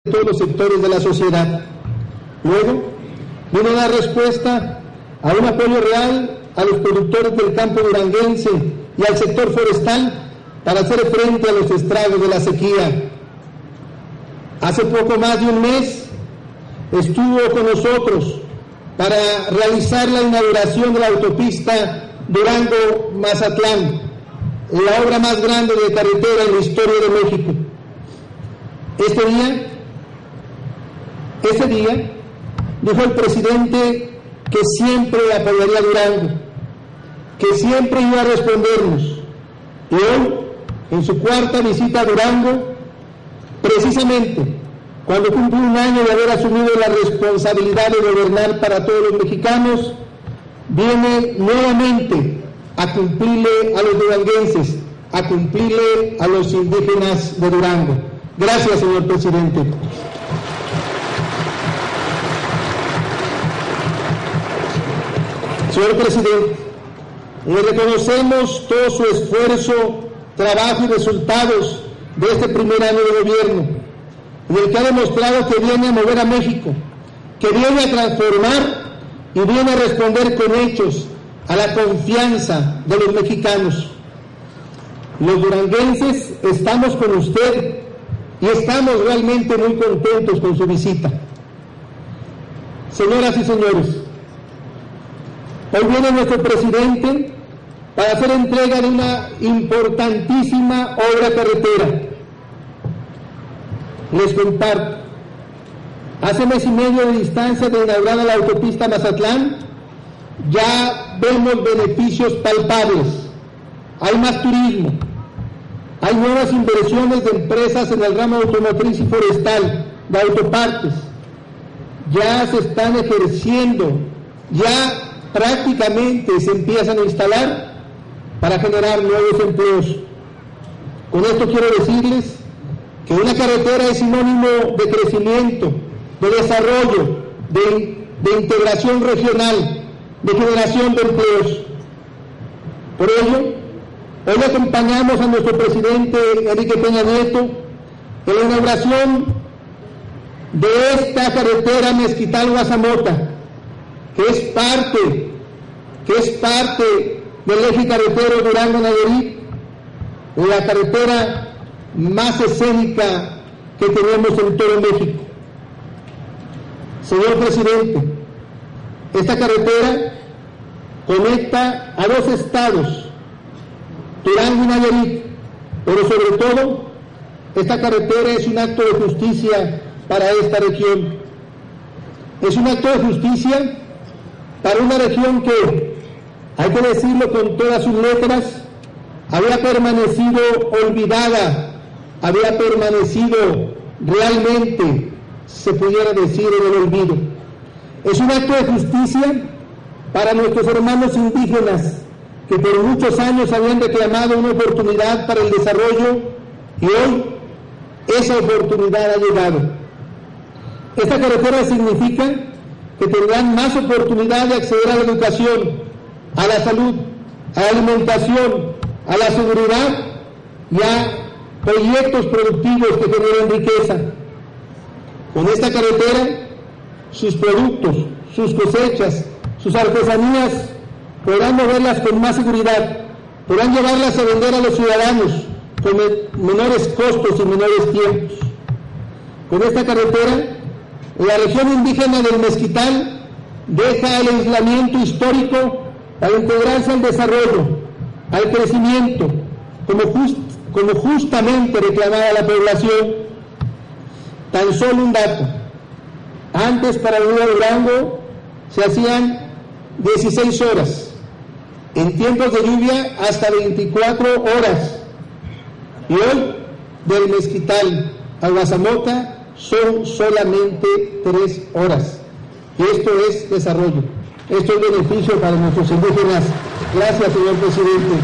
todos los sectores de la sociedad. Luego, vino a dar respuesta a un apoyo real a los productores del campo duranguense y al sector forestal para hacer frente a los estragos de la sequía. Hace poco más de un mes estuvo con nosotros para realizar la inauguración de la autopista Durango-Mazatlán, la obra más grande de carretera en la historia de México. Ese día dijo el presidente que siempre apoyaría a Durango, que siempre iba a respondernos. Y hoy, en su cuarta visita a Durango, precisamente cuando cumple un año de haber asumido la responsabilidad de gobernar para todos los mexicanos, viene nuevamente a cumplirle a los duranguenses, a cumplirle a los indígenas de Durango. Gracias, señor presidente. Señor presidente, le reconocemos todo su esfuerzo, trabajo y resultados de este primer año de gobierno, en el que ha demostrado que viene a mover a México, que viene a transformar y viene a responder con hechos a la confianza de los mexicanos. Los duranguenses estamos con usted y estamos realmente muy contentos con su visita. Señoras y señores, hoy viene nuestro presidente para hacer entrega de una importantísima obra carretera. Les comparto, hace mes y medio de distancia de inaugurada la autopista Mazatlán, ya vemos beneficios palpables. Hay más turismo, hay nuevas inversiones de empresas en el ramo automotriz y forestal, de autopartes, ya se están ejerciendo, ya prácticamente se empiezan a instalar para generar nuevos empleos. Con esto quiero decirles que una carretera es sinónimo de crecimiento, de desarrollo, de integración regional, de generación de empleos. Por ello, hoy acompañamos a nuestro presidente Enrique Peña Nieto en la inauguración de esta carretera Mezquital-Guazamota, que es parte del eje carretero Durango-Nayarit, la carretera más escénica que tenemos en todo México. Señor presidente, esta carretera conecta a dos estados, Durango y Nayarit, pero sobre todo, esta carretera es un acto de justicia para esta región. Es un acto de justicia para una región que, hay que decirlo con todas sus letras, había permanecido olvidada, había permanecido realmente, se pudiera decir, en el olvido. Es un acto de justicia para nuestros hermanos indígenas que por muchos años habían reclamado una oportunidad para el desarrollo y hoy esa oportunidad ha llegado. Esta carretera significa que tendrán más oportunidad de acceder a la educación, a la salud, a la alimentación, a la seguridad y a proyectos productivos que generan riqueza. Con esta carretera, sus productos, sus cosechas, sus artesanías podrán moverlas con más seguridad, podrán llevarlas a vender a los ciudadanos con menores costos y menores tiempos. Con esta carretera, la región indígena del Mezquital deja el aislamiento histórico para integrarse al desarrollo, al crecimiento, como justamente reclamaba la población. Tan solo un dato: antes para venir a Durango se hacían 16 horas, en tiempos de lluvia hasta 24 horas, y hoy del Mezquital a Guazamota son solamente 3 horas. Y esto es desarrollo, esto es beneficio para nuestros indígenas. Gracias, señor presidente.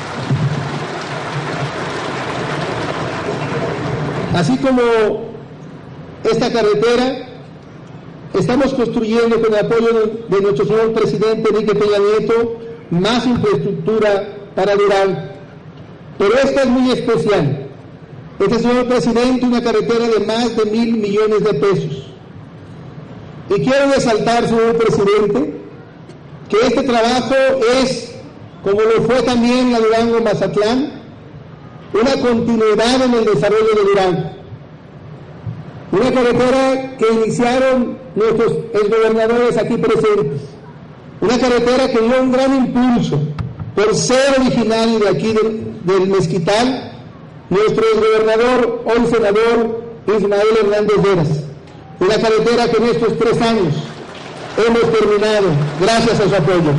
Así como esta carretera, estamos construyendo con el apoyo de nuestro señor presidente Enrique Peña Nieto más infraestructura para Durango. Pero esta es muy especial, señor presidente, una carretera de más de 1,000 millones de pesos. Y quiero resaltar, señor presidente, que este trabajo es, como lo fue también la Durango-Mazatlán, una continuidad en el desarrollo de Durango. Una carretera que iniciaron nuestros exgobernadores aquí presentes. Una carretera que dio un gran impulso por ser originario de aquí del Mezquital, nuestro exgobernador, hoy senador Ismael Hernández Lleras. Una carretera que en estos 3 años hemos terminado gracias a su apoyo.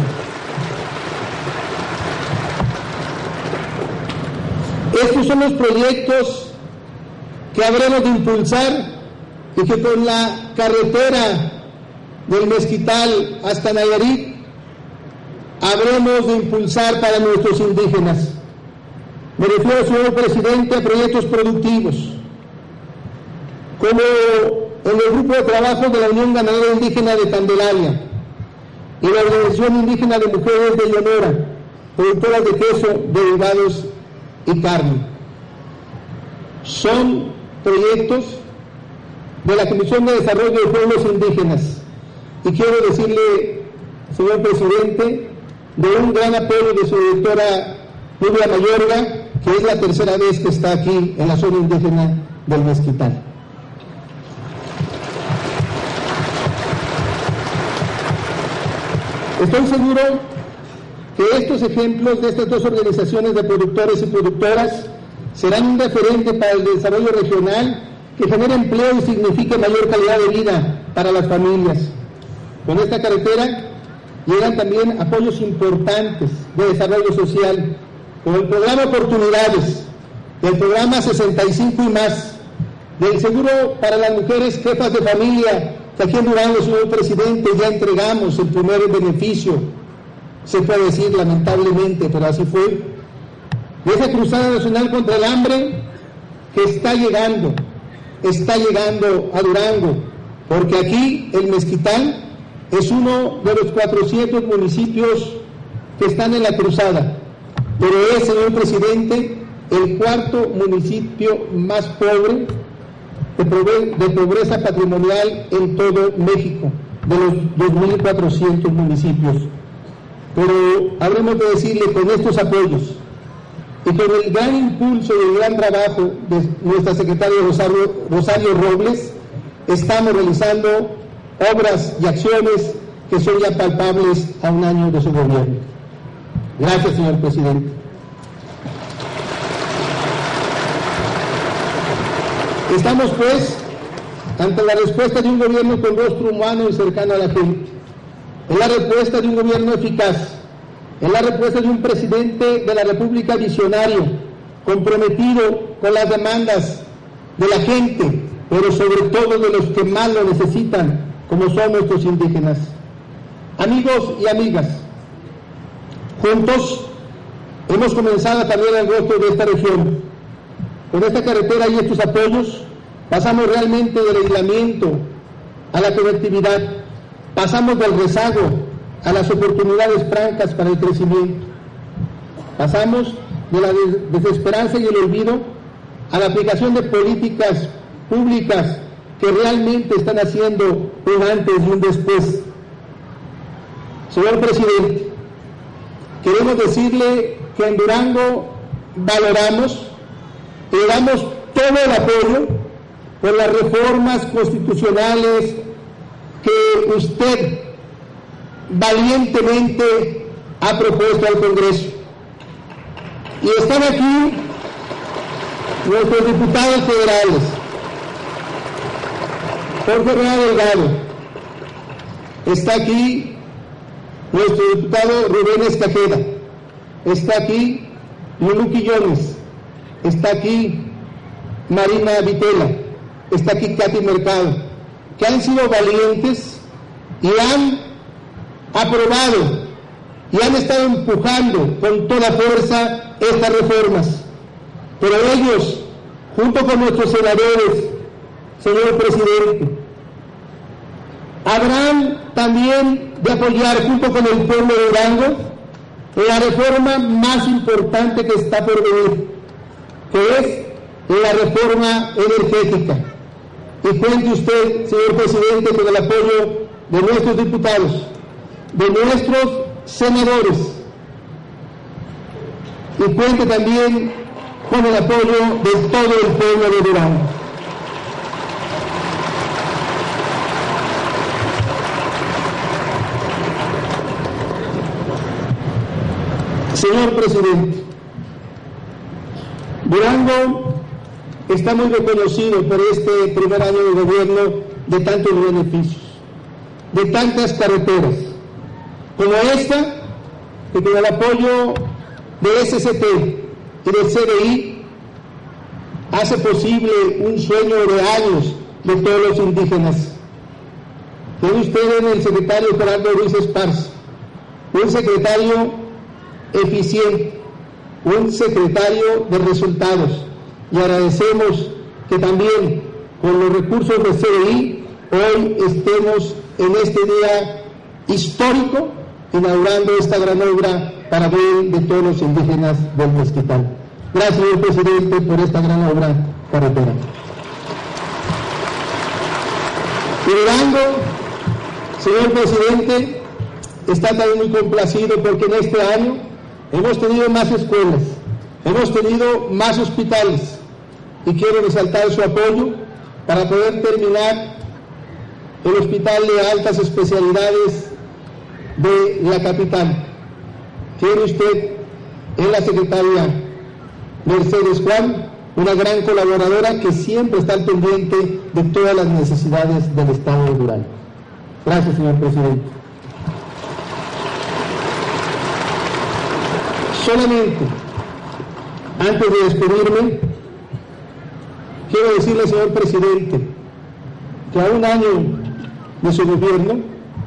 Estos son los proyectos que habremos de impulsar y que con la carretera del Mezquital hasta Nayarit habremos de impulsar para nuestros indígenas. Me refiero, señor presidente, a proyectos productivos, como en el grupo de trabajo de la Unión Ganadera Indígena de Candelaria y la Organización Indígena de Mujeres de Leonora, productoras de queso, derivados y carne. Son proyectos de la Comisión de Desarrollo de Pueblos Indígenas. Y quiero decirle, señor presidente, de un gran apoyo de su directora Nubia Mayorga, que es la 3ª vez que está aquí en la zona indígena del Mezquital. Estoy seguro que estos ejemplos de estas 2 organizaciones de productores y productoras serán un referente para el desarrollo regional que genere empleo y signifique mayor calidad de vida para las familias. Con esta carretera llegan también apoyos importantes de desarrollo social, como el programa Oportunidades, del programa 65 y más, del seguro para las mujeres jefas de familia, que aquí en Durango, señor presidente, ya entregamos el primer beneficio, se puede decir lamentablemente, pero así fue, de esa cruzada nacional contra el hambre que está llegando a Durango, porque aquí el Mezquital es uno de los 400 municipios que están en la cruzada, pero es, señor presidente, el 4º municipio más pobre de pobreza patrimonial en todo México, de los 2,400 municipios. Pero habremos de decirle, con estos apoyos y con el gran impulso y el gran trabajo de nuestra secretaria Rosario Robles, estamos realizando obras y acciones que son ya palpables a un año de su gobierno. Gracias, señor presidente. Estamos, pues, ante la respuesta de un gobierno con rostro humano y cercano a la gente. Es la respuesta de un gobierno eficaz. Es la respuesta de un presidente de la República visionario, comprometido con las demandas de la gente, pero sobre todo de los que más lo necesitan, como son nuestros indígenas. Amigos y amigas, juntos hemos comenzado a cambiar el rostro de esta región. Con esta carretera y estos apoyos pasamos realmente del aislamiento a la conectividad, pasamos del rezago a las oportunidades francas para el crecimiento, pasamos de la desesperanza y el olvido a la aplicación de políticas públicas que realmente están haciendo un antes y un después. Señor presidente, queremos decirle que en Durango valoramos y le damos todo el apoyo por las reformas constitucionales que usted valientemente ha propuesto al Congreso. Y están aquí nuestros diputados federales, Jorge Herrera Delgado, está aquí nuestro diputado Rubén Escajeda, está aquí Lulú Quillones, está aquí Marina Vitela, está aquí Katy Mercado, que han sido valientes y han aprobado y han estado empujando con toda fuerza estas reformas. Pero ellos, junto con nuestros senadores, señor presidente, habrán también de apoyar junto con el pueblo de Durango la reforma más importante que está por venir, que es en la reforma energética. Y cuente usted, señor presidente, con el apoyo de nuestros diputados, de nuestros senadores, y cuente también con el apoyo de todo el pueblo de Durango. Señor presidente, Durango está muy reconocido por este primer año de gobierno de tantos beneficios, de tantas carreteras, como esta, que con el apoyo de SCT y del CDI hace posible un sueño de años de todos los indígenas. Tiene usted en el secretario Gerardo Ruiz Esparza, un secretario eficiente, un secretario de resultados, y agradecemos que también con los recursos de CDI hoy estemos en este día histórico inaugurando esta gran obra para bien de todos los indígenas del Mezquital. Gracias, señor presidente, por esta gran obra carretera. Y Durango, señor presidente, está también muy complacido porque en este año hemos tenido más escuelas, hemos tenido más hospitales, y quiero resaltar su apoyo para poder terminar el Hospital de Altas Especialidades de la capital. Tiene usted en la secretaria Mercedes Juan, una gran colaboradora que siempre está al pendiente de todas las necesidades del Estado de Durango. Gracias, señor presidente. Solamente, antes de despedirme, quiero decirle, señor presidente, que a un año de su gobierno,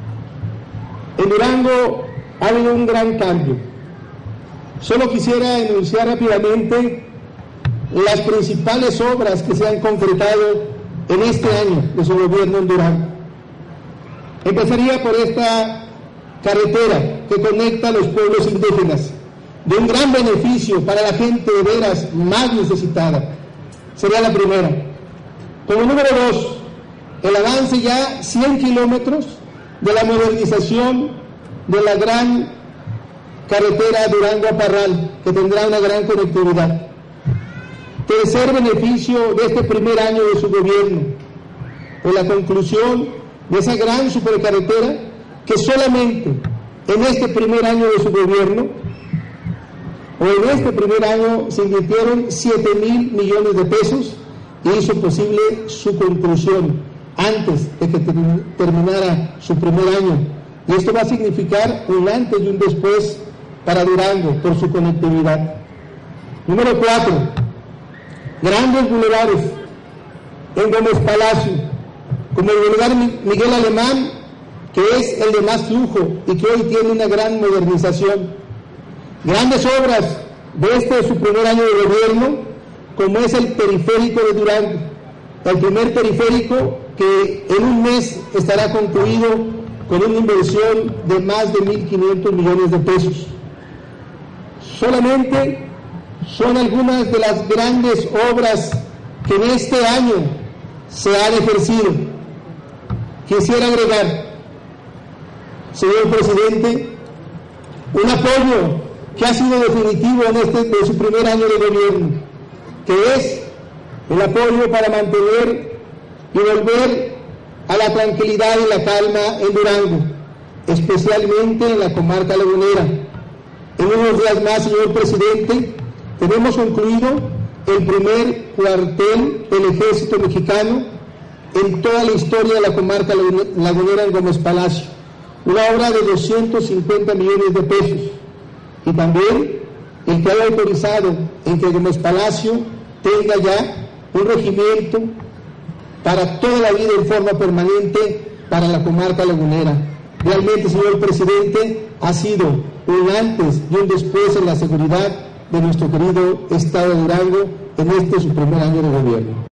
en Durango ha habido un gran cambio. Solo quisiera enunciar rápidamente las principales obras que se han concretado en este año de su gobierno en Durango. Empezaría por esta carretera que conecta a los pueblos indígenas, de un gran beneficio para la gente de veras más necesitada. Sería la primera. Como número 2, el avance ya 100 kilómetros de la modernización de la gran carretera Durango a Parral, que tendrá una gran conectividad. Tercer beneficio de este primer año de su gobierno, en la conclusión de esa gran supercarretera que solamente en este primer año de su gobierno, o en este primer año, se invirtieron 7,000 millones de pesos y hizo posible su conclusión antes de que terminara su primer año. Y esto va a significar un antes y un después para Durango por su conectividad. Número 4, grandes bulevares en Gómez Palacio, como el Boulevard Miguel Alemán, que es el de más flujo y que hoy tiene una gran modernización. Grandes obras de su primer año de gobierno, como es el periférico de Durango, el primer periférico que en un mes estará concluido con una inversión de más de 1,500 millones de pesos. Solamente son algunas de las grandes obras que en este año se han ejercido. Quisiera agregar, señor presidente, un apoyo que ha sido definitivo de su primer año de gobierno, que es el apoyo para mantener y volver a la tranquilidad y la calma en Durango, especialmente en la comarca lagunera. En unos días más, señor presidente, tenemos concluido el primer cuartel del Ejército Mexicano en toda la historia de la comarca lagunera en Gómez Palacio, una obra de 250 millones de pesos. Y también el que haya autorizado en que Gómez Palacio tenga ya un regimiento para toda la vida en forma permanente para la comarca lagunera. Realmente, señor presidente, ha sido un antes y un después en la seguridad de nuestro querido Estado de Durango en su primer año de gobierno.